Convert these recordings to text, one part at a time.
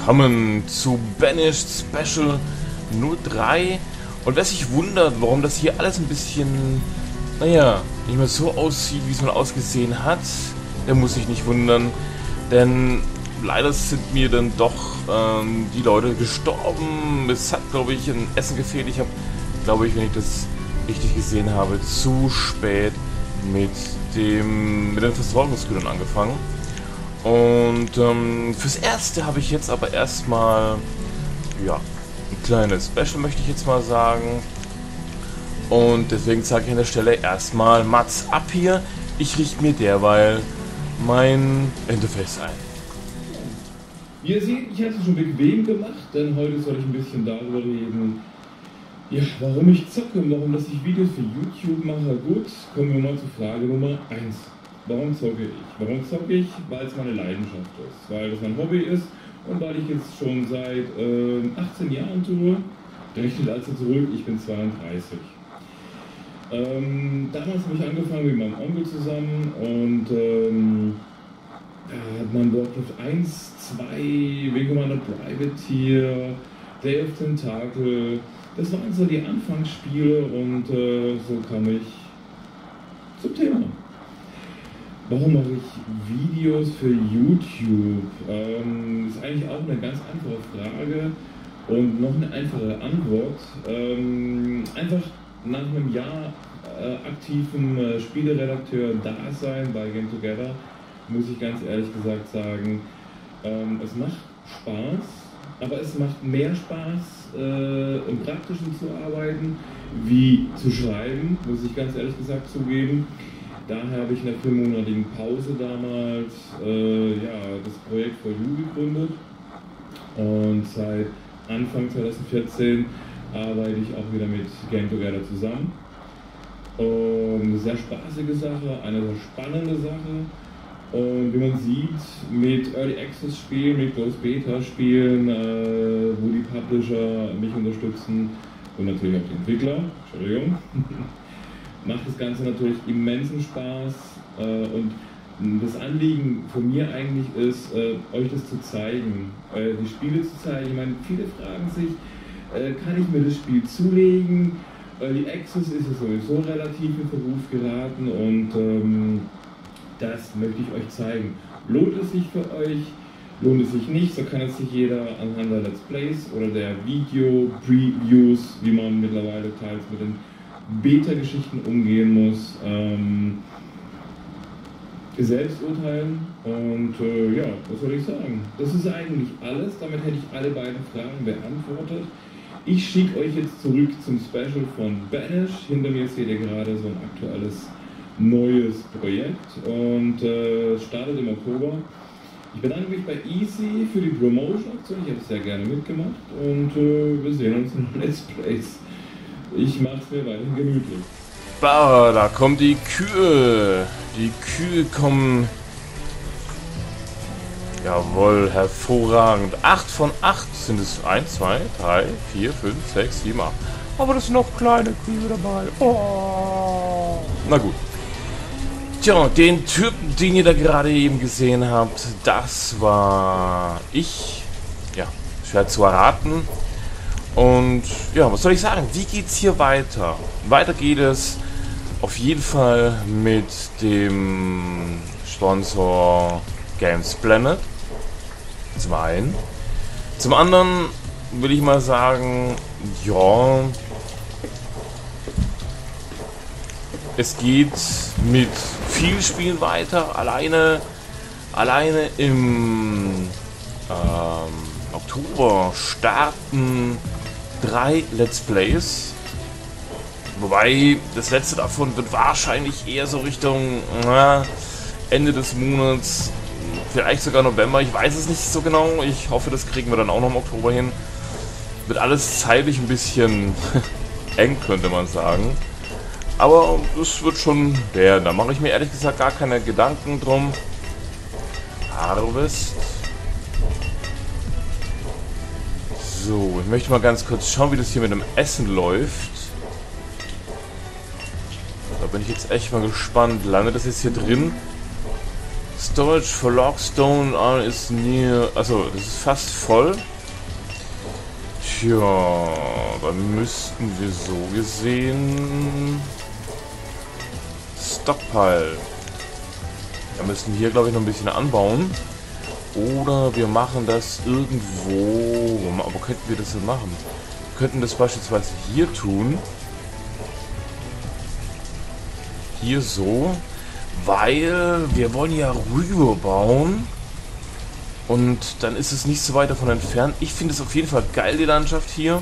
willkommen zu Banished Special 03. Und wer sich wundert, warum das hier alles ein bisschen, naja, nicht mehr so aussieht, wie es mal ausgesehen hat, der muss sich nicht wundern, denn leider sind mir dann doch die Leute gestorben. Es hat, glaube ich, ein Essen gefehlt. Ich habe, glaube ich, wenn ich das richtig gesehen habe, zu spät mit den Versorgungsgütern angefangen. Und fürs Erste habe ich jetzt aber erstmal, ja, ein kleines Special, möchte ich jetzt mal sagen. Und deswegen zeige ich an der Stelle erstmal Mats ab hier. Ich richte mir derweil mein Interface ein. Wie ihr seht, ich habe es schon bequem gemacht, denn heute soll ich ein bisschen darüber reden, ja, warum ich zocke und warum dass ich Videos für YouTube mache. Gut, kommen wir mal zur Frage Nummer 1. Warum zocke ich? Warum zocke ich? Weil es meine Leidenschaft ist, weil das mein Hobby ist und weil ich jetzt schon seit 18 Jahren tue. Rechnet also zurück, ich bin 32. Damals habe ich angefangen mit meinem Onkel zusammen und da hat man Warcraft 1, 2, Wing Commander Privateer, Day of Tentacle, das waren so die Anfangsspiele und so kam ich zum Thema. Warum mache ich Videos für YouTube? Ist eigentlich auch eine ganz einfache Frage und noch eine einfache Antwort. Einfach nach einem Jahr aktiven Spieleredakteur-Dasein bei Game Together muss ich ganz ehrlich gesagt sagen, es macht Spaß, aber es macht mehr Spaß, im Praktischen zu arbeiten, wie zu schreiben, muss ich ganz ehrlich gesagt zugeben. Daher habe ich in der 4-monatigen Pause damals ja, das Projekt For You gegründet und seit Anfang 2014 arbeite ich auch wieder mit Game Together zusammen. Und eine sehr spaßige Sache, eine sehr spannende Sache. Und wie man sieht, mit Early Access Spielen, mit Closed Beta Spielen, wo die Publisher mich unterstützen und natürlich auch die Entwickler, Entschuldigung, macht das Ganze natürlich immensen Spaß. Und das Anliegen von mir eigentlich ist, euch das zu zeigen, die Spiele zu zeigen. Ich meine, viele fragen sich, kann ich mir das Spiel zulegen? Early Access ist ja sowieso relativ in Verruf geraten und das möchte ich euch zeigen. Lohnt es sich für euch? Lohnt es sich nicht? So kann es sich jeder anhand der Let's Plays oder der Video-Previews, wie man mittlerweile teils mit den Beta-Geschichten umgehen muss, selbst urteilen. Und ja, was soll ich sagen? Das ist eigentlich alles. Damit hätte ich alle beiden Fragen beantwortet. Ich schicke euch jetzt zurück zum Special von Banished. Hinter mir seht ihr gerade so ein aktuelles neues Projekt und startet im Oktober. Ich bedanke mich bei Easy für die Promotion-Aktion, ich habe es sehr gerne mitgemacht und wir sehen uns in Let's Plays. Ich mache es mir weiterhin gemütlich. Bah, da kommen die Kühe. Die Kühe kommen. Jawohl, hervorragend. 8 von 8 sind es. 1, 2, 3, 4, 5, 6, 7, 8. Aber das sind noch kleine Kühe dabei. Oh. Na gut. Tja, den Typen, den ihr da gerade eben gesehen habt, das war ich. Ja, schwer zu erraten. Und ja, was soll ich sagen? Wie geht's hier weiter? Weiter geht es auf jeden Fall mit dem Sponsor Games Planet. Zum einen. Zum anderen will ich mal sagen, ja, es geht mit vielen Spielen weiter. Alleine im Oktober starten 3 Let's Plays. Wobei das letzte davon wird wahrscheinlich eher so Richtung Ende des Monats, vielleicht sogar November, ich weiß es nicht so genau. Ich hoffe, das kriegen wir dann auch noch im Oktober hin. Wird alles zeitlich ein bisschen eng, könnte man sagen. Aber das wird schon werden. Da mache ich mir ehrlich gesagt gar keine Gedanken drum. Harvest. So, ich möchte mal ganz kurz schauen, wie das hier mit dem Essen läuft. Da bin ich jetzt echt mal gespannt. Landet das jetzt hier drin? Storage for Logstone ist near. Also, das ist fast voll. Tja, dann müssten wir so gesehen Stockpile. Wir müssen hier, glaube ich, noch ein bisschen anbauen. Oder wir machen das irgendwo. Aber könnten wir das denn machen? Wir könnten das beispielsweise hier tun. Hier so. Weil wir wollen ja rüber bauen. Und dann ist es nicht so weit davon entfernt. Ich finde es auf jeden Fall geil, die Landschaft hier.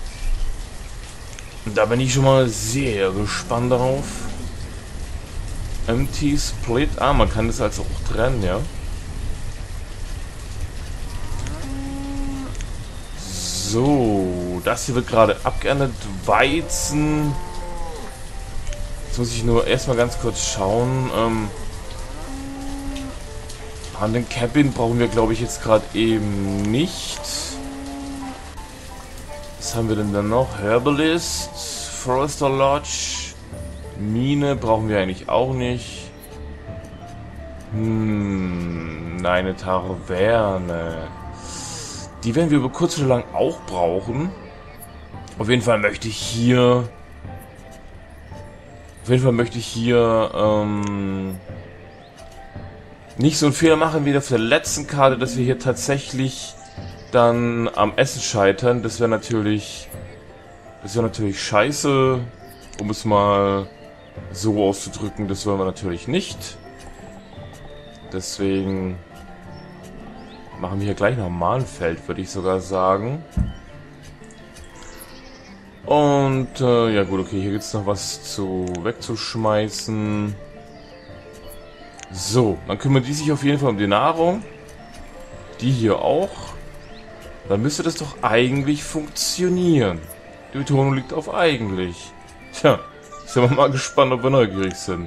Und da bin ich schon mal sehr gespannt darauf. Empty Split. Ah, man kann das also auch trennen, ja. So, das hier wird gerade abgeerntet. Weizen. Jetzt muss ich nur erstmal ganz kurz schauen. An den Cabin brauchen wir, glaube ich, jetzt gerade eben nicht. Was haben wir denn dann noch? Herbalist, Forester Lodge, Mine brauchen wir eigentlich auch nicht. Eine Taverne. Die werden wir über kurz oder lang auch brauchen. Auf jeden Fall möchte ich hier... nicht so einen Fehler machen wie auf der letzten Karte, dass wir hier tatsächlich dann am Essen scheitern. Das wäre natürlich scheiße, um es mal so auszudrücken. Das wollen wir natürlich nicht. Deswegen machen wir hier gleich nochmal ein Feld, würde ich sogar sagen. Und ja gut, okay, hier gibt es noch was wegzuschmeißen. So, dann kümmern die sich auf jeden Fall um die Nahrung. Die hier auch. Dann müsste das doch eigentlich funktionieren. Die Betonung liegt auf eigentlich. Tja, sind wir mal gespannt, ob wir neugierig sind.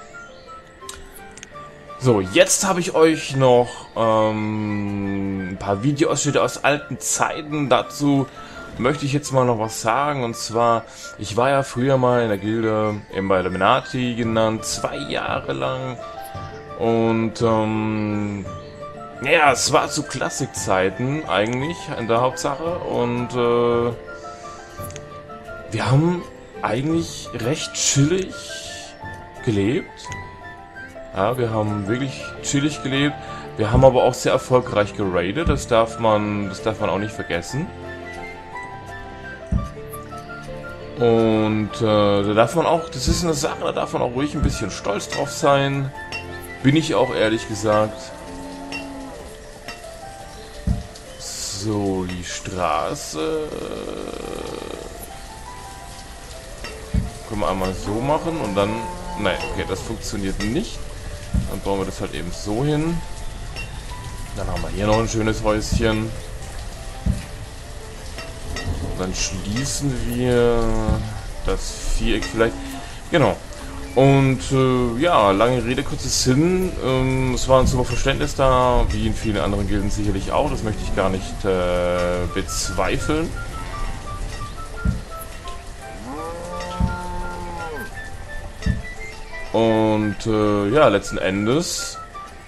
So, jetzt habe ich euch noch ein paar Videoausschnitte aus alten Zeiten. Dazu möchte ich jetzt mal noch was sagen. Und zwar, ich war ja früher mal in der Gilde, eben bei Illuminati genannt, 2 Jahre lang. Und ja, es war zu Klassikzeiten eigentlich in der Hauptsache. Und wir haben eigentlich recht chillig gelebt. Ja, wir haben wirklich chillig gelebt. Wir haben aber auch sehr erfolgreich geradet. Das darf man auch nicht vergessen. Und da darf man auch, das ist eine Sache, da darf man auch ruhig ein bisschen stolz drauf sein. Bin ich auch, ehrlich gesagt. So, die Straße können wir einmal so machen und dann... Nein, okay, das funktioniert nicht. Dann bauen wir das halt eben so hin. Dann haben wir hier noch ein schönes Häuschen. Dann schließen wir das Viereck vielleicht. Genau. Und ja, lange Rede, kurzer Sinn. Es war ein super Verständnis da, wie in vielen anderen Gilden sicherlich auch. Das möchte ich gar nicht bezweifeln. Und ja, letzten Endes...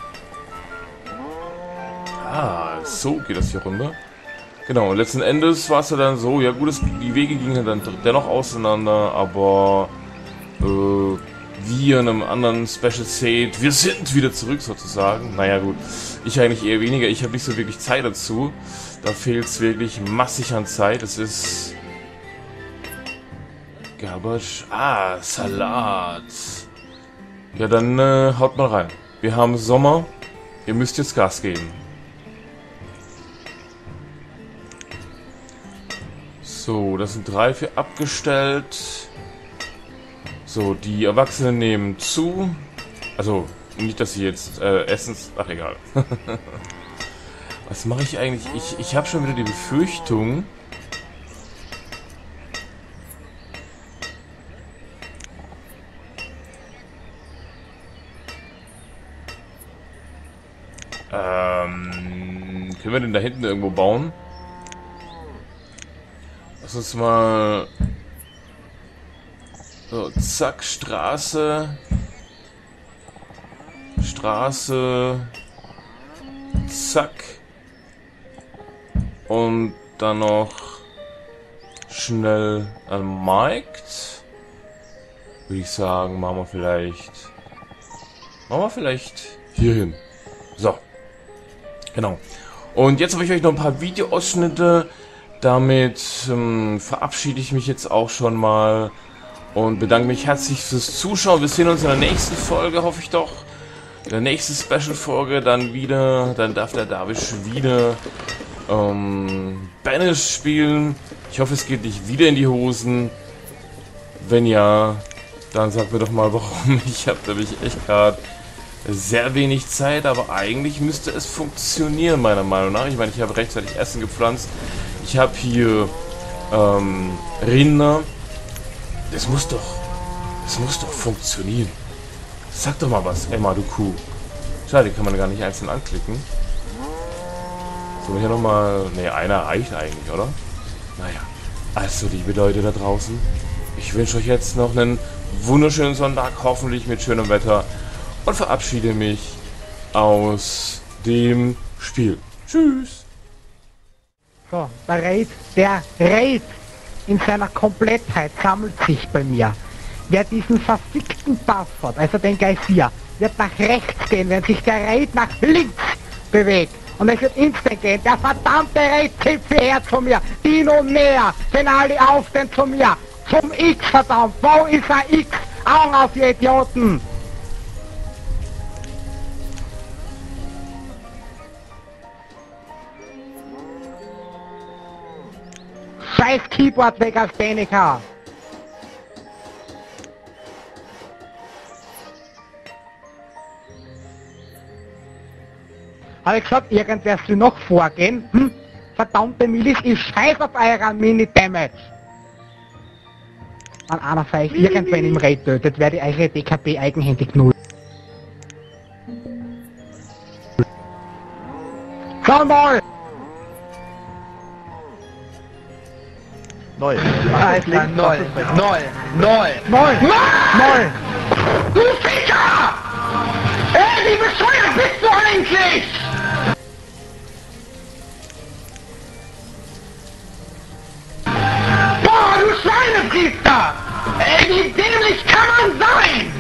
Ah, so geht das hier runter. Genau, letzten Endes war es ja dann so, ja gut, die Wege gingen dann dennoch auseinander, aber wir in einem anderen Special Set, wir sind wieder zurück sozusagen. Naja gut, ich eigentlich eher weniger, ich habe nicht so wirklich Zeit dazu. Da fehlt es wirklich massig an Zeit. Es ist... Garbage... Ah, Salat. Ja, dann haut mal rein. Wir haben Sommer, ihr müsst jetzt Gas geben. So, das sind 3, 4 abgestellt. So, die Erwachsenen nehmen zu. Also, nicht, dass sie jetzt Essens... Ach, egal. Was mache ich eigentlich? Ich habe schon wieder die Befürchtung... können wir denn da hinten irgendwo bauen? Lass uns mal... So, zack, Straße. Straße. Zack. Und dann noch schnell ein Markt. Würde ich sagen, machen wir vielleicht hier hin. So. Genau. Und jetzt habe ich euch noch ein paar Videoausschnitte. Damit verabschiede ich mich jetzt auch schon mal und bedanke mich herzlich fürs Zuschauen. Wir sehen uns in der nächsten Folge, hoffe ich doch. In der nächsten Special-Folge dann wieder. Dann darf der Darwish wieder Banish spielen. Ich hoffe, es geht nicht wieder in die Hosen. Wenn ja, dann sagt mir doch mal warum. Ich habe nämlich echt gerade sehr wenig Zeit, aber eigentlich müsste es funktionieren, meiner Meinung nach. Ich meine, ich habe rechtzeitig Essen gepflanzt. Ich habe hier Rinder. Das muss doch funktionieren. Sag doch mal was, Emma, du Kuh. Schade, die kann man gar nicht einzeln anklicken. Sollen wir hier nochmal... Ne, einer reicht eigentlich, oder? Naja, also liebe Leute da draußen, ich wünsche euch jetzt noch einen wunderschönen Sonntag, hoffentlich mit schönem Wetter, und verabschiede mich aus dem Spiel. Tschüss! So, der Raid in seiner Komplettheit sammelt sich bei mir. Wer diesen verfickten Passwort, also den Geysir, wird nach rechts gehen, wenn sich der Raid nach links bewegt. Und es wird instant gehen. Der verdammte Raid zieht her zu mir. Dino näher. Sind alle auf denn zu mir. Zum X, verdammt. Wo ist er X? Augen auf, ihr Idioten. Scheiß Keyboard weg aus Benica. Habe ich gesagt, irgendwer soll noch vorgehen? Hm? Verdammte Milis, ich scheiß auf eurer Mini-Damage. An einer vielleicht irgendwen im Raid tötet, werde ich eure DKB eigenhändig null. Schau mal! Null. Alter, null. Du Ficker! Ey, wie bescheuert bist du eigentlich? Boah, du Schweinepriester! Ey, wie dämlich kann man sein?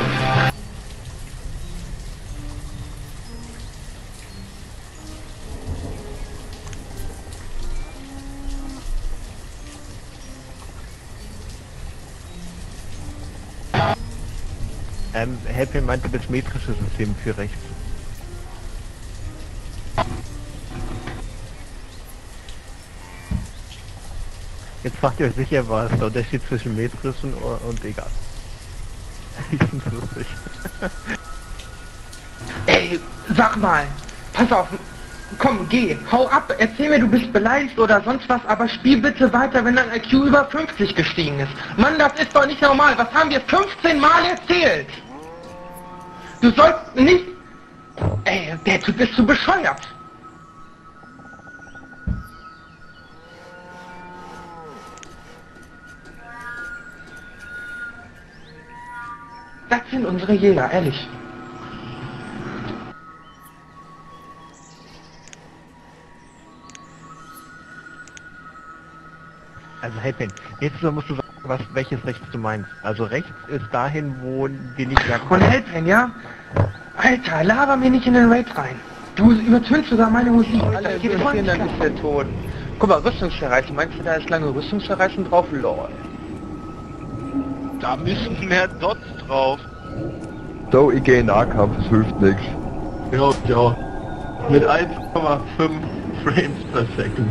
Helpin meinte das metrische System für rechts. Jetzt fragt ihr euch sicher, was der Unterschied zwischen metrischen und egal. Ich find's lustig. Ey, sag mal, pass auf, komm, geh, hau ab, erzähl mir, du bist beleidigt oder sonst was, aber spiel bitte weiter, wenn dein IQ über 50 gestiegen ist. Mann, das ist doch nicht normal, was haben wir 15 Mal erzählt? Du sollst nicht... Ey, der Typ ist zu bescheuert. Das sind unsere Jäger, ehrlich. Also Helpin, jetzt musst du sagen, welches rechts du meinst. Also rechts ist dahin, wo wir nicht sagen. Von Helpin, ja? Alter, laber mir nicht in den Raid rein. Du übertönst sogar meine Musik. Alle interessieren, dann ist der tot. Guck mal, Rüstungsverreißen. Meinst du, da ist lange Rüstungsverreißen drauf? Lol. Da müssen mehr Dots drauf. So, ich gehe in Nahkampf, es hilft nichts. Ja. Mit 1,5 Frames per Second.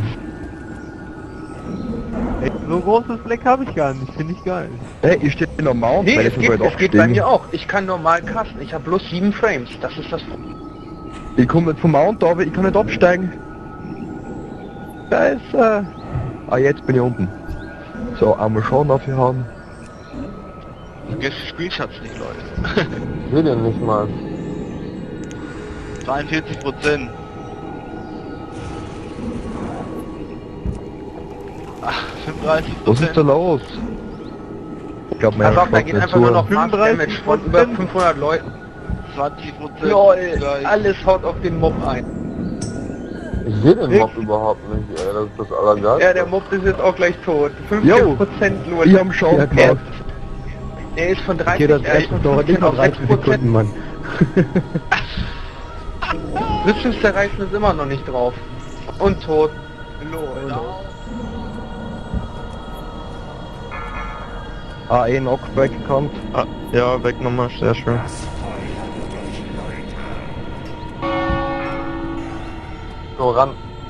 Ey, so ein großes Fleck habe ich gar nicht, finde ich geil. Hey, ich stehe in der Mount, Nee, weil es ich so weit geht bei mir aufgestiegen. auch. Ich kann normal casten. Ich habe bloß 7 Frames. Das ist das Problem. Ich komme nicht vom Mount, aber ich kann nicht absteigen. Scheiße. Ah, jetzt bin ich unten. So, einmal Schaden aufgehauen. Vergesst Screenshots nicht, Leute. Will ja nicht mal. 42%. Ach, 35%. Was ist da los? Ich glaube, Pass mein auf, da geht einfach nur noch Mass Damage von über 500 Leuten. 20%. Lol, gleich. alles haut auf den Mob ein. Ich sehe den Mob überhaupt nicht, ey. Das ist das Allergeilste. Ja, der Mob ist jetzt auch gleich tot. Jo, 50% nur. ich hab Chance gemacht. Er ist von 30 Okay, das er ist von reicht doch nicht 15 noch auf 30 Sekunden, 6%. Mann. Rüstungszerreißen ist immer noch nicht drauf. Und tot. Lol. AE Knockback kommt. Ah, ja, weg nochmal, sehr schön. So, ran.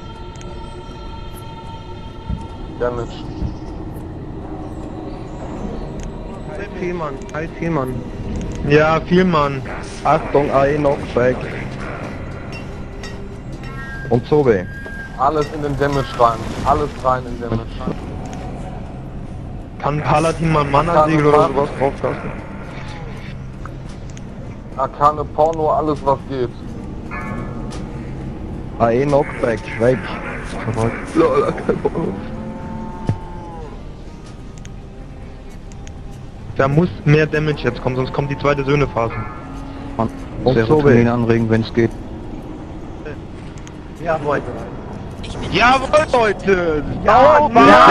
Damage. Zielmann. Ja, viel Mann. Achtung, AE Knockback. Und so weh. Alles in den Damage rein. Alles rein in Damage rein. Kann Paladin mal Mana-Siegel oder sowas drauflassen? Arkane Porno, alles was geht. AE Knockback, weg. Lol, Arkane Porno. Da muss mehr Damage jetzt kommen, sonst kommt die zweite Söhne-Phase. Und so weh. anregen, wenn es geht. Jawohl. Jawohl, Leute! Ja,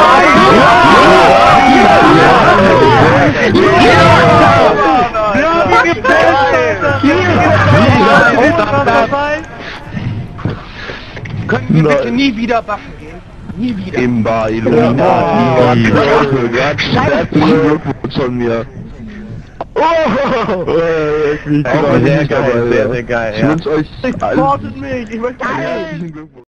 Können wir bitte nie wieder buffen gehen? Nie wieder. Imba, herzlichen Glückwunsch von mir. Sehr geil, sehr geil. Ich wünsche euch Supportet mich, ich möchte herzlichen Glückwunsch.